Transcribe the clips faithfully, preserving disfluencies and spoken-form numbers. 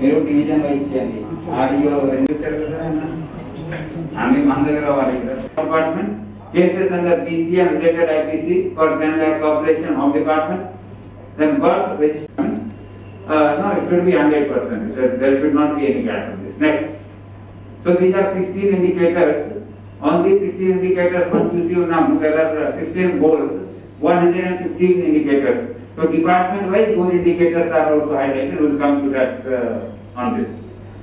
మీరు division wise చేయండి audio రెండు జరుగుతాయన్నా ఆమె మన దగ్గర రావాలి కదా department cases under PC and related IPC for ten lakh population of department then birth which uh, no it should be one hundred percent so there should not be any gap in this. Next, so these are sixteen indicators. On these sixteen indicators what you see now there are sixteen goals, one hundred fifteen indicators. So department wise those indicators are also highlighted. We will come to that uh, on this.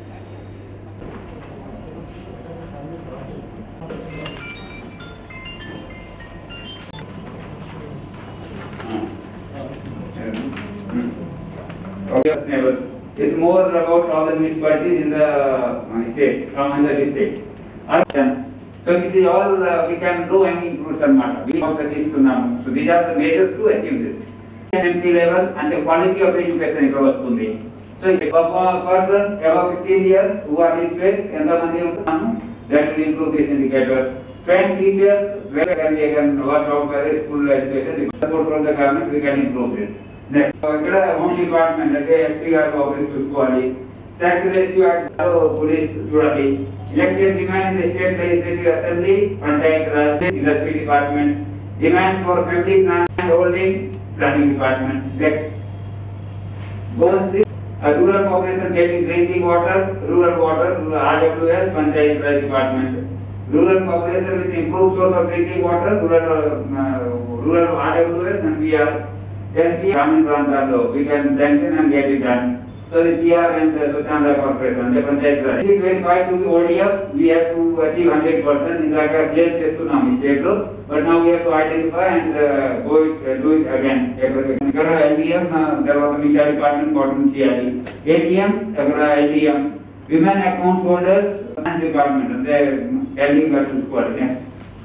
Okay, level is more about all the municipalities in the uh, state, from in the district. So this is all uh, we can do any fruits and matter. We also need to know. So these are the measures to achieve this. M C level and the quality of education is also. So if a person above fifteen years who are literate and the money that will improve this indicator. Trained teachers where can they can work out for school education. Support from the government we can improve this. Next, ఇక్కడ home department అంటే SP గారి office చూసుకోవాలి, tax ratio police చూడాలి, elected demand in the state legislative assembly panchayat raj industry department, demand for family plan holding planning department. Next, goals rural population getting drinking water, rural water RWS panchayat raj department, rural population with improved source of drinking water, rural uh, rural R W S and we are S P Gramin Prantalo, we can sanction and get it done. So the P R and the Swachhanda Corporation, the Panchayat Raj. twenty-five to the O D F, we have to achieve one hundred percent in the clear chestunam state lo, but now we have to identify and uh, go it, uh, do it again. Ikkada L D M, Development Media Department coordinate cheyali. A T M, ikkada L D M, women account holders and department, and they L D M చూసుకోవాలి. Next,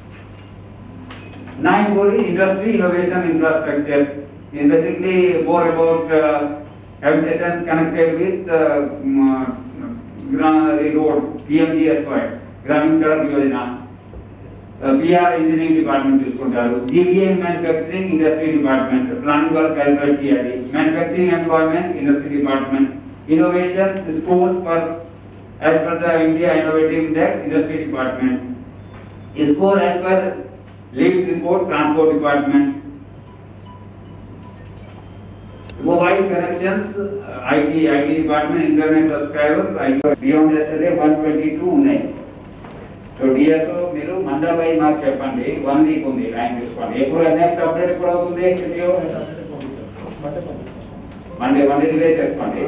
nine goal industry innovation infrastructure is basically more about uh, habitations connected with uh, the road, P M G S Y, Gramin Sadak Yojana, uh, P R engineering department చూసుకుంటారు, D B A manufacturing industry department, planning work calculate చేయాలి, manufacturing employment industry department, innovation scores for as per the India Innovative Index industry department, score as per lead report transport department, mobile connections uh, I T I T department, internet subscribers I T beyond yesterday one twenty-two ఉన్నాయి. So D S O మీరు mandal why మాకు చెప్పండి, one week ఉంది time చూసుకోండి. ఎప్పుడు next update ఎప్పుడు అవుతుంది? Monday Monday delay చేసుకోండి.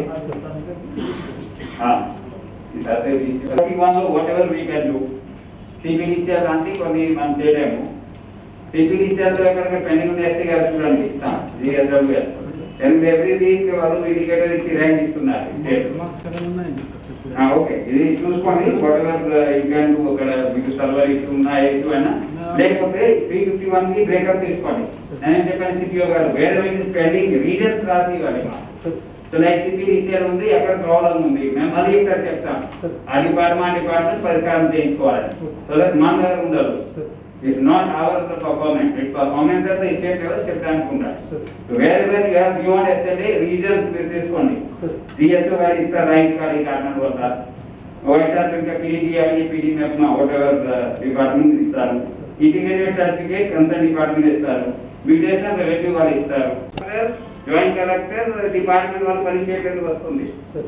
whatever we can do, C P D C L అంటే కొన్ని మనం చేయలేము. C P D C L లో ఎక్కడ పెండింగ్ ఉన్న ఎస్సీ గారు చూడండి ఇస్తాం G S W S and every week వాళ్ళు ఇండికేటర్ ఇచ్చి ర్యాంక్ ఇస్తున్నారు స్టేట్. ఓకే, ఇది చూసుకోండి. whatever you can do, అక్కడ మీకు సర్వర్ ఇష్యూ ఉన్నా ఇష్యూ అయినా లేకపోతే త్రీ ఫిఫ్టీ వన్ కి బ్రేకప్ తీసుకోండి. నేను చెప్పాను సిపిఓ గారు వేరే పెండింగ్ రీజన్స్ రాసి ఇవ్వాలి. So like C P D C L ఉంది, ఎక్కడ ప్రాబ్లం ఉంది మేము మళ్ళీ ఇక్కడ చెప్తాం, ఆ డిపార్ట్మెంట్ డిపార్ట్మెంట్ పరిష్కారం చేయించుకోవాలి. సో దట్ మన దగ్గర ఉండదు. It's not our performance, it's performance at the state level చెప్పడానికి ఉంటారు. సో వేరే వేరే you have beyond SLA reasons మీరు తీసుకోండి. డిఎస్ఓ గారు ఇస్తారు రైట్ కానీ కారణం వల్ల వైఎస్ఆర్ ఇంకా PDDI PD MEP whatever department ఇస్తారు. ఇంటిగ్రేటెడ్ సర్టిఫికేట్ కన్సర్న్ డిపార్ట్మెంట్ ఇస్తారు. విజిలెన్స్ రెవెన్యూ వాళ్ళు ఇస్తారు. జాయింట్ కలెక్టర్ డిపార్ట్మెంట్ వాళ్ళు పనిచేయడానికి వస్తుంది.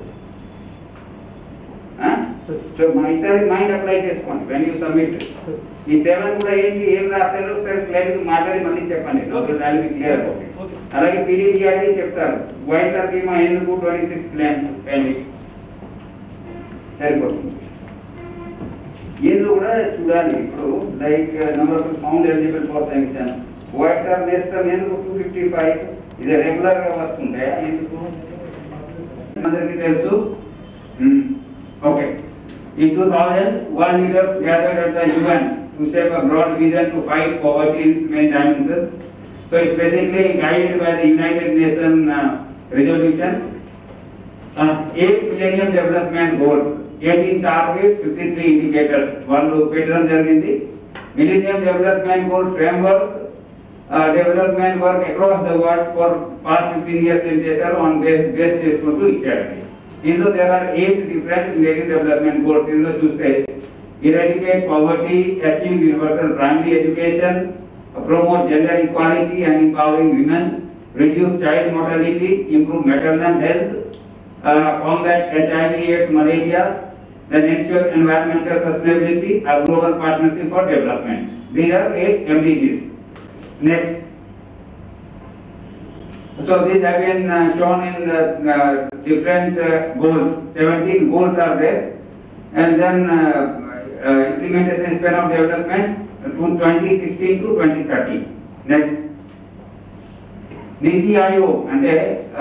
సో ఈసారి మైండ్ అప్లై చేసుకోండి వెన్ యూ సబ్మిట్. ఈ సెవెన్ కూడా ఏంటి ఏం రాస్తారు ఒకసారి క్లియర్గా మాట్లాడి మళ్ళీ చెప్పండి, ఒకసారి క్లియర్ అవుతుంది. అలాగే పీడీడీఆర్డీ చెప్తారు వైఎస్ఆర్ బీమా ఎందుకు ట్వంటీ సిక్స్ ప్లాన్స్ పెండింగ్ సరిపోతుంది. ఏదో కూడా చూడాలి. ఇప్పుడు like number found eligible for sanction YSR Nestham ఎందుకు టూ ఫిఫ్టీ ఫైవ్ ఇది రెగ్యులర్ గా వస్తుంటే ఎందుకు అందరికీ తెలుసు. Okay, in two thousand world leaders gathered at the U N to shape a broad vision to fight poverty in its main dimensions. So it's basically guided by the United Nations uh, resolution, uh, eight millennium development goals, eighteen targets, fifty-three indicators. One pattern jarigindi millennium development goal framework uh, development work across the world for past fifteen years in చేశారు on base base చేసుకుంటూ ఇచ్చారు. ఇందులో there are eight different millennium development goals. ఇందులో చూస్తే eradicate poverty, achieve universal primary education, promote gender equality and empowering women, reduce child mortality, improve maternal health, uh, combat H I V AIDS, malaria, then ensure environmental sustainability, a global partnership for development. These are eight M D Gs. Next. So these have been uh, shown in uh, uh, different uh, goals. seventeen goals are there, and then uh, uh, implementation span of development to twenty sixteen to twenty thirty. Next. Niti Aayog అంటే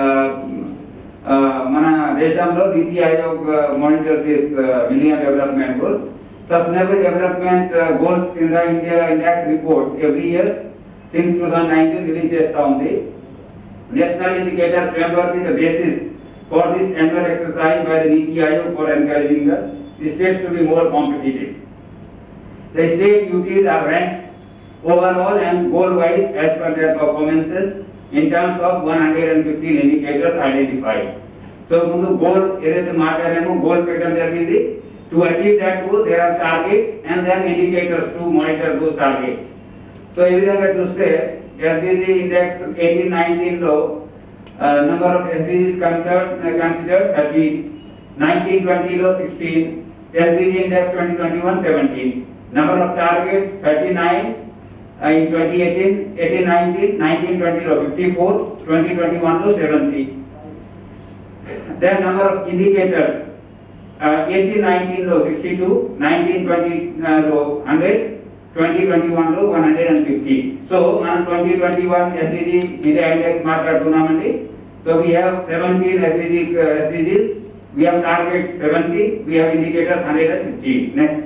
మన దేశంలో NITI Aayog monitor this million development goals. Sustainable development goals కింద India index report every year since two thousand nineteen release చేస్తూ ఉంది. National indicator framework is the basis for this annual exercise by the Niti Aayog for encouraging the states to be more competitive. The state U Ts are ranked overall and goal-wise as per their performances in terms of one hundred fifteen indicators identified. So, mundu goal edaithe maatladamo goal pettam jarigindi. To achieve that goal, there are targets and then indicators to monitor those targets. So, ee vidhanga chuste S D G index eighteen nineteen lo uh, number of S D Gs considered uh, considered thirty, nineteen twenty lo sixteen, S D G index twenty twenty-one seventeen, number of targets thirty-nine uh, in twenty eighteen, eighteen nineteen, nineteen twenty lo fifty-four, twenty twenty-one lo seventy. Then number of indicators uh, eighteen nineteen lo sixty-two, nineteen twenty uh, lo one hundred, twenty twenty-one లో one hundred fifty. So మనం twenty twenty-one S D G India Index మాట్లాడుతున్నామండి. So we have seventeen S D G uh, S D Gs, we have targets seventy, we have indicators one hundred fifty. Next.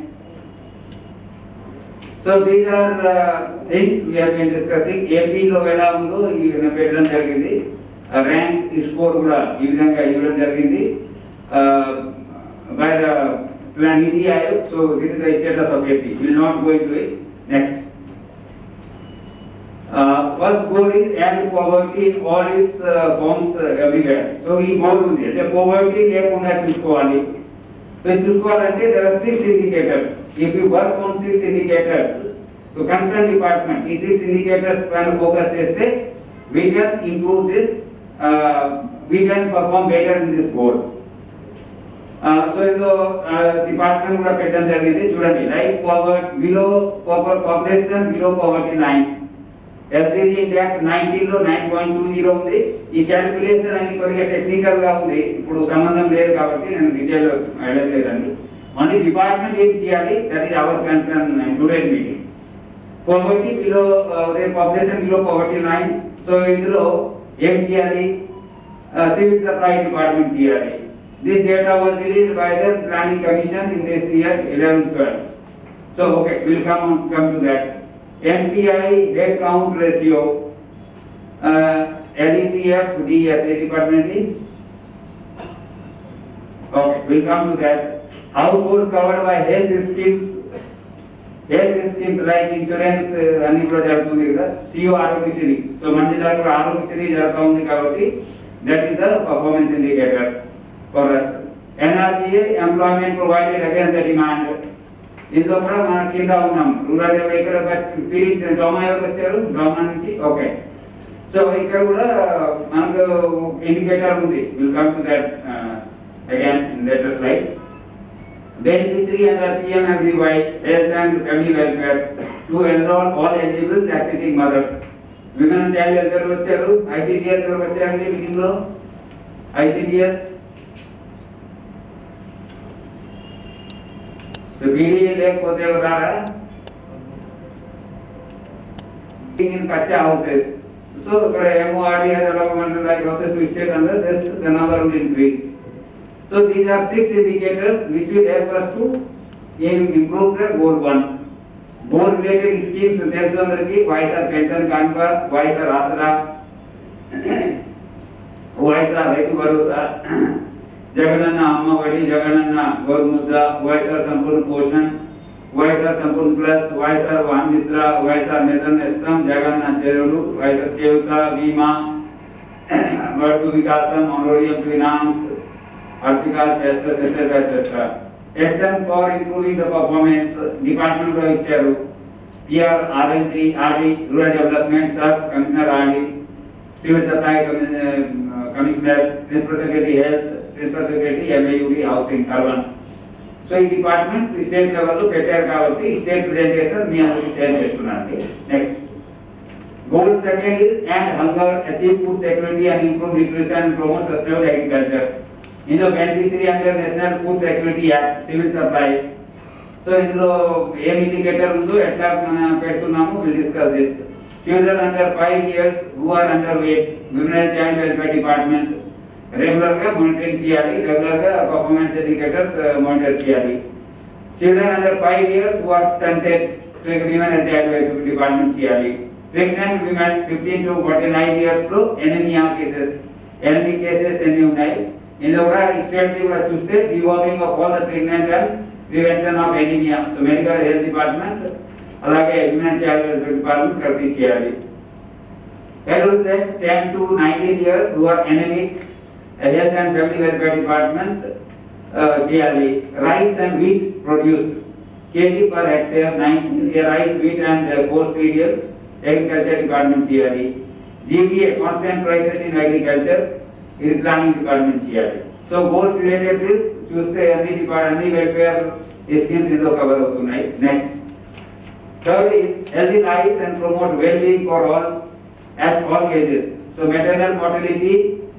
So these are uh, things we have been discussing. A P లో ఎలా ఉందో ఈ పెట్టడం జరిగింది. Rank score కూడా ఈ విధంగా ఇవ్వడం జరిగింది by the Niti Aayog. So this is the status of A P. We will not go into it. Next. Uh, first goal is end poverty in all its uh, forms uh, everywhere. So ఈ goal ఉంది అంటే poverty లేకుండా చూసుకోవాలి. So చూసుకోవాలంటే there are six indicators. If you work on six indicators, so concerned department ఈ six indicators పైన focus చేస్తే we can improve this, uh, we can perform better in this goal. So ఇందులో department కూడా పెట్టడం జరిగింది. చూడండి, like power below power population below poverty line, SDG index nineteen లో nine point two zero ఉంది. ఈ క్యాలిక్యులేషన్ అనేది కొద్దిగా టెక్నికల్ గా ఉంది, ఇప్పుడు సంబంధం లేదు కాబట్టి నేను డీటెయిల్ వెళ్ళలేదండి. ఓన్లీ డిపార్ట్మెంట్ ఏం చేయాలి, that is our concern today's meeting. Poverty below population below poverty line, so ఇందులో ఏం చేయాలి, సివిల్ సప్లై డిపార్ట్మెంట్ చేయాలి. This data was released by the Planning Commission in this year eleven twelve. So okay, we'll come on, come to that. N P I head count ratio, uh, L E P F D S A department. Okay, we'll come to that. Household covered by health schemes, health schemes like insurance and కూడా జరుగుతుంది కదా. C O Aarogyasri, so మంచి దాంట్లో ఆరోగ్యశ్రీ జరుగుతూ ఉంది కాబట్టి that is the performance indicator for us. N R G A employment provided against the demand. ఇందులో కూడా మనం కింద ఉన్నాం. రూరల్ ఇక్కడ పీరియడ్ డోమా ఎవరు వచ్చారు, డోమా నుంచి. ఓకే, సో ఇక్కడ కూడా మనకు ఇండికేటర్ ఉంది. Will come to that again in later slides. Beneficiary under P M F B Y health and family welfare to enroll all eligible lactating mothers. Women and child welfare వచ్చారు. I C D S ఎవరు వచ్చారండి meeting లో? I C D S so BDA లేకపోతే రారా? in kacha houses. So ఇక్కడ M O R D has allowed like houses to stay under this, the number will increase. So these are six indicators which will help us to improve the goal one. Goal related schemes తెలుసు అందరికి. YSR pension కానుక, వైఎస్ఆర్ ఆసరా, వైఎస్ఆర్ రైతు భరోసా, జగనన్న అమ్మఒడి, జగనన్న గోరుముద్ర, వైఎస్ఆర్ సంపూర్ణ Poshan, YSR Sampoorna plus, YSR Vanamitra, YSR Nethanna Nestham, Jagananna చెరువులు, YSR Cheyutha, Bima, work Vikasam, మోనోరియం finance, article, et cetera, et cetera. Action for improving the performance, department లో ఇచ్చారు. P R, R and D, R D, Rural Development, Sub Commissioner R D, Civil Supply Commissioner, Principal Secretary Health, Principal Secretary M A U D Housing, Urban. So ఈ departments state లెవెల్లో పెట్టారు కాబట్టి state presentation మీ అందరికీ share చేస్తున్నాను. Next goal second is end hunger, achieve food security and improve nutrition and promote sustainable agriculture. ఇందులో beneficiary under national food security act, civil supply. So ఇందులో ఏం ఇండికేటర్ ఉందో ఎట్లా మనం పెడుతున్నాము will discuss this. Children under five years who are under weight, women and child welfare department regular గా monitoring చేయాలి, regular గా పర్ఫార్మెన్స్ ఇండికేటర్స్ మానిటర్ చేయాలి. Children under five years who are stunted, women and child welfare department చేయాలి. Pregnant women fifteen to forty nine years లో anaemia cases, ఎనిమిది cases ఎన్ని ఉన్నాయి ఇందులో కూడా స్టేట్ కూడా చూస్తే deworming of all the pregnant and prevention of anaemia. So medical health department అలాగే విమెన్ చైల్డ్ వెల్ఫేర్ డిపార్ట్మెంట్ కలిసి చేయాలి. adult sex ten to nineteen years who are anemic, health and family welfare department చేయాలి. Rice and wheat produced kg per hectare nineteen rice wheat and coarse cereals agriculture department చేయాలి. GBA constant prices in agriculture ఇది planning department చేయాలి. So goals related this చూస్తే అన్ని department అన్ని welfare schemes ఇందులో cover అవుతున్నాయి. Next third is healthy life and promote well being for all at all ages. So maternal mortality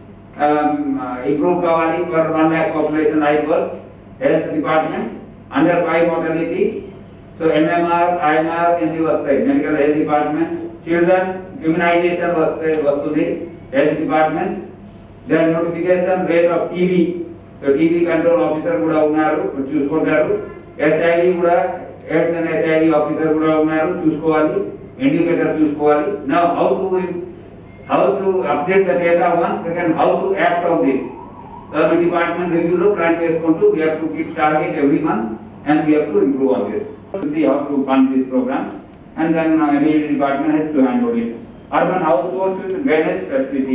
improve కావాలి for one lakh population life worse health department. Under five mortality so MMR IMR ఎన్ని వస్తాయి medical health department. Children immunisation వస్తే వస్తుంది health department. Then notification rate of TB, so TB control officer కూడా ఉన్నారు చూసుకుంటారు. HIV కూడా AIDS and HIV officer కూడా ఉన్నారు చూసుకోవాలి, ఇండికేటర్ చూసుకోవాలి. Now how to how to update the data one second how to act on this government department రివ్యూలో plan చేసుకుంటూ we have to keep target every month and we have to improve on this. See how to fund this program and then uh, every department has to handle it. Urban households with drainage facility.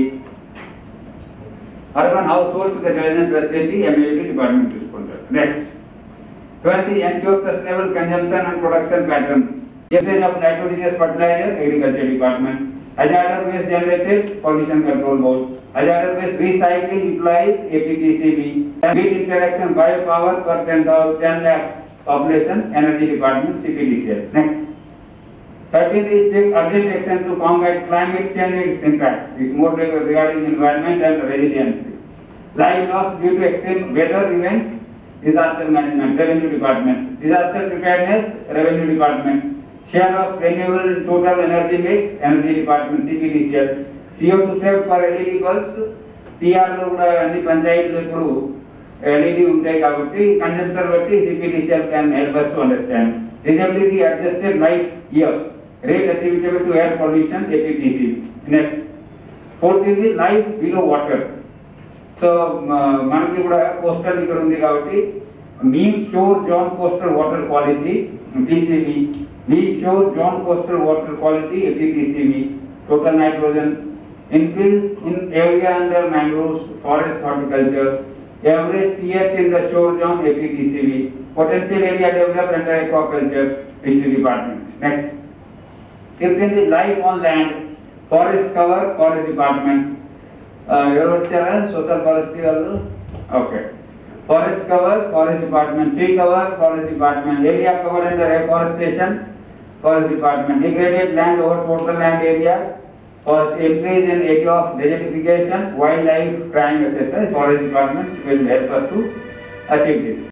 Urban households with the drainage facility M A U D department చూసుకుంటారు. Next, twelfth ensure sustainable consumption and production patterns. Usage of nitrogenous fertilizer agriculture department. Hazardous waste generated pollution control board. Hazardous waste recycling utilized A P P C B. Grid interaction biopower for ten thousand ten lakh population energy department C P D C L. Next, thirteenth is take urgent action to combat climate change and its impacts. It's more regarding environment and resiliency. Life loss due to extreme weather events, disaster management revenue department. Disaster preparedness revenue department. Share of renewable total energy mix energy department C P D C L. C O two saved for L E D bulbs P R లో కూడా అన్ని పంచాయతీలు ఇప్పుడు L E D ఉంటాయి కాబట్టి condenser బట్టి C P D C L can help us to understand. Disability adjusted life year rate attributable to air pollution A P P C. Next, fourth is life below water. So మనకి కూడా coastal ఇక్కడ ఉంది కాబట్టి mean shore zone coastal water quality P C B, mean shore zone coastal water quality A P P C B. total nitrogen increase in area under mangroves forest horticulture. Average pH in the shore zone A P P C B. Potential area developed under aquaculture fishery department. Next, fifteenth is life on land, forest cover forest department. ఎవరు వచ్చారా social forestry వాళ్ళు? Okay. Forest cover forest department. Tree cover forest department. Area cover under afforestation forest department. Degraded land over total land area. Forest increase in area of desertification, wildlife crime, et cetera. Forest department will help us to achieve this.